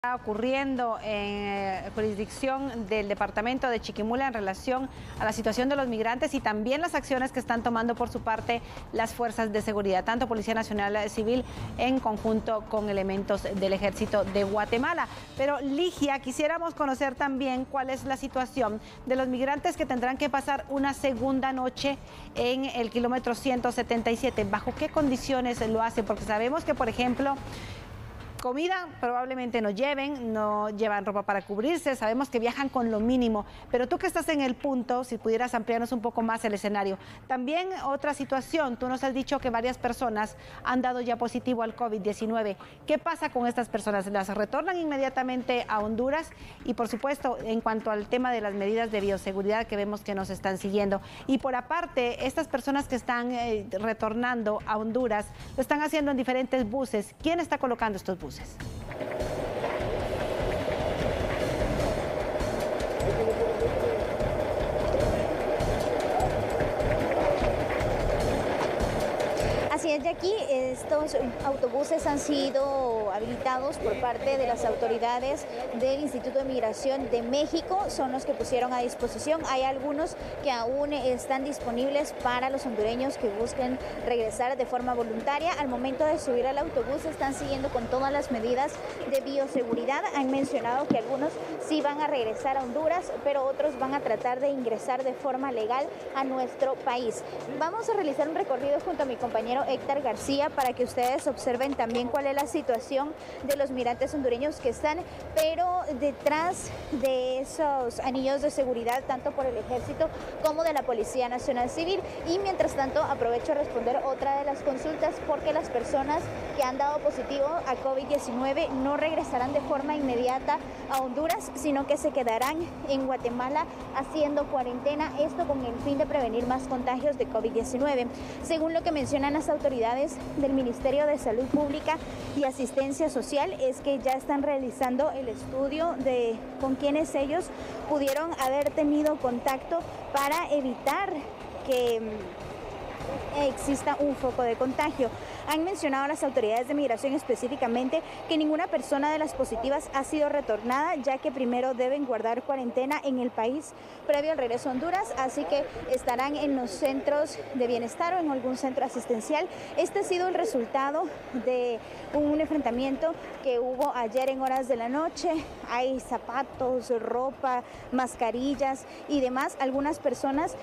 Está ocurriendo en jurisdicción del departamento de Chiquimula en relación a la situación de los migrantes y también las acciones que están tomando por su parte las fuerzas de seguridad, tanto Policía Nacional Civil en conjunto con elementos del Ejército de Guatemala. Pero Ligia, quisiéramos conocer también cuál es la situación de los migrantes que tendrán que pasar una segunda noche en el kilómetro 177. ¿Bajo qué condiciones lo hacen? Porque sabemos que, por ejemplo, comida probablemente no llevan ropa para cubrirse, sabemos que viajan con lo mínimo, pero tú que estás en el punto, si pudieras ampliarnos un poco más el escenario. También otra situación, tú nos has dicho que varias personas han dado ya positivo al COVID-19. ¿Qué pasa con estas personas? ¿Las retornan inmediatamente a Honduras? Y por supuesto, en cuanto al tema de las medidas de bioseguridad que vemos que nos están siguiendo. Y por aparte, estas personas que están retornando a Honduras, lo están haciendo en diferentes buses. ¿Quién está colocando estos buses? Así es, Jackie, estos autobuses han sido habilitados por parte de las autoridades del Instituto de Migración de México, son los que pusieron a disposición. Hay algunos que aún están disponibles para los hondureños que busquen regresar de forma voluntaria. Al momento de subir al autobús están siguiendo con todas las medidas de bioseguridad. Han mencionado que algunos sí van a regresar a Honduras, pero otros van a tratar de ingresar de forma legal a nuestro país. Vamos a realizar un recorrido junto a mi compañero Héctor García para que ustedes observen también cuál es la situación de los migrantes hondureños que están, pero detrás de esos anillos de seguridad, tanto por el Ejército como de la Policía Nacional Civil. Y mientras tanto aprovecho a responder otra de las consultas, porque las personas que han dado positivo a COVID-19 no regresarán de forma inmediata a Honduras, sino que se quedarán en Guatemala haciendo cuarentena, esto con el fin de prevenir más contagios de COVID-19. Según lo que mencionan las autoridades del Ministerio de Salud Pública y Asistencia Social, es que ya están realizando el estudio de con quienes ellos pudieron haber tenido contacto para evitar que exista un foco de contagio. Han mencionado a las autoridades de migración específicamente que ninguna persona de las positivas ha sido retornada, ya que primero deben guardar cuarentena en el país previo al regreso a Honduras, así que estarán en los centros de bienestar o en algún centro asistencial. Este ha sido el resultado de un enfrentamiento que hubo ayer en horas de la noche. Hay zapatos, ropa, mascarillas y demás. Algunas personas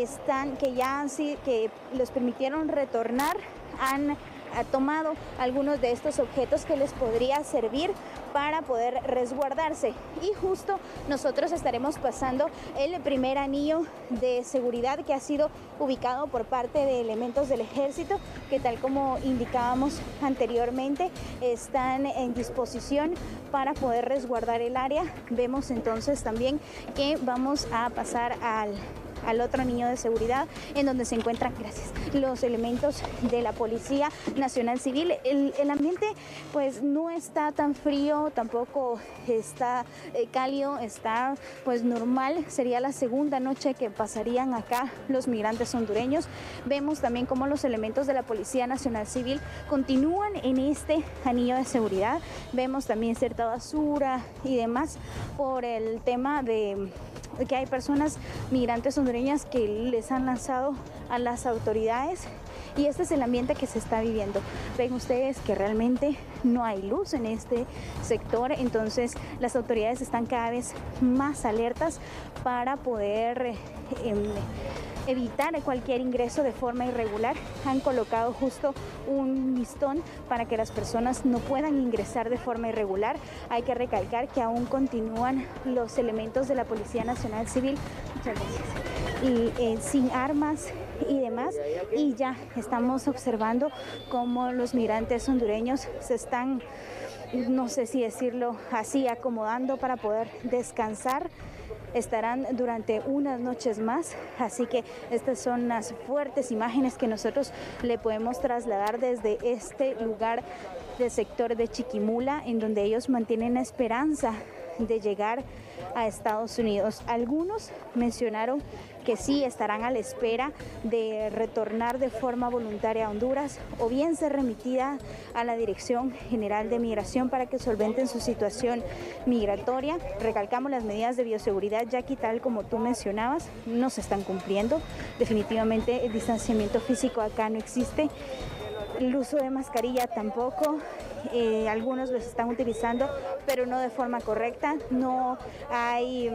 que les permitieron retornar han tomado algunos de estos objetos que les podría servir para poder resguardarse. Y justo nosotros estaremos pasando el primer anillo de seguridad que ha sido ubicado por parte de elementos del Ejército, que tal como indicábamos anteriormente, están en disposición para poder resguardar el área. Vemos entonces también que vamos a pasar al otro anillo de seguridad, en donde se encuentran, los elementos de la Policía Nacional Civil. El ambiente pues no está tan frío, tampoco está cálido, está pues normal. Sería la segunda noche que pasarían acá los migrantes hondureños. Vemos también cómo los elementos de la Policía Nacional Civil continúan en este anillo de seguridad. Vemos también cierta basura y demás por el tema de que hay personas migrantes hondureñas que les han lanzado a las autoridades, y este es el ambiente que se está viviendo. Ven ustedes que realmente no hay luz en este sector, entonces las autoridades están cada vez más alertas para poder evitar cualquier ingreso de forma irregular. Han colocado justo un listón para que las personas no puedan ingresar de forma irregular. Hay que recalcar que aún continúan los elementos de la Policía Nacional Civil, muchas gracias, y sin armas y demás, y ya estamos observando cómo los migrantes hondureños se están, no sé si decirlo así, acomodando para poder descansar. Estarán durante unas noches más, así que estas son las fuertes imágenes que nosotros le podemos trasladar desde este lugar del sector de Chiquimula, en donde ellos mantienen la esperanza de llegar a Estados Unidos. Algunos mencionaron que sí estarán a la espera de retornar de forma voluntaria a Honduras o bien ser remitida a la Dirección General de Migración para que solventen su situación migratoria. Recalcamos las medidas de bioseguridad, ya que tal como tú mencionabas, no se están cumpliendo. Definitivamente el distanciamiento físico acá no existe. El uso de mascarilla tampoco. Algunos los están utilizando, pero no de forma correcta. No hay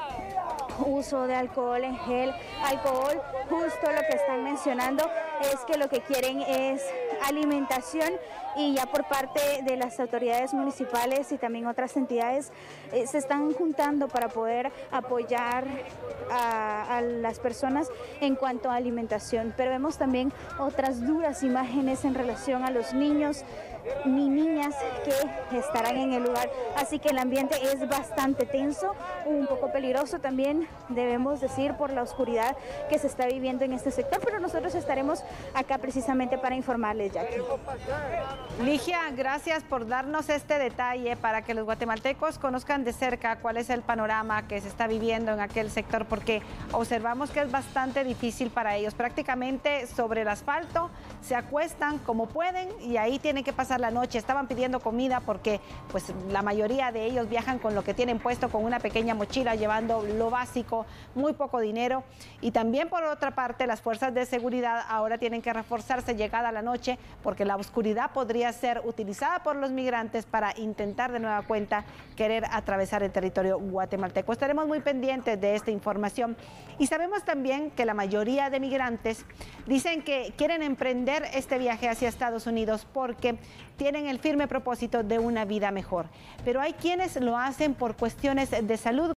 uso de alcohol en gel, alcohol. Justo lo que están mencionando es que lo que quieren es alimentación, y ya por parte de las autoridades municipales y también otras entidades se están juntando para poder apoyar a las personas en cuanto a alimentación. Pero vemos también otras duras imágenes en relación a los niños ni niñas que estarán en el lugar, así que el ambiente es bastante tenso, un poco peligroso también, debemos decir, por la oscuridad que se está viviendo en este sector, pero nosotros estaremos acá precisamente para informarles, Jackie. Ligia, gracias por darnos este detalle para que los guatemaltecos conozcan de cerca cuál es el panorama que se está viviendo en aquel sector, porque observamos que es bastante difícil para ellos. Prácticamente sobre el asfalto se acuestan como pueden y ahí tienen que pasar la noche. Estaban pidiendo comida porque pues la mayoría de ellos viajan con lo que tienen puesto, con una pequeña mochila, llevando lo básico, muy poco dinero. Y también por otra parte las fuerzas de seguridad ahora tienen que reforzarse llegada la noche, porque la oscuridad podría ser utilizada por los migrantes para intentar de nueva cuenta querer atravesar el territorio guatemalteco. Estaremos muy pendientes de esta información y sabemos también que la mayoría de migrantes dicen que quieren emprender este viaje hacia Estados Unidos porque tienen el firme propósito de una vida mejor, pero hay quienes lo hacen por cuestiones de salud.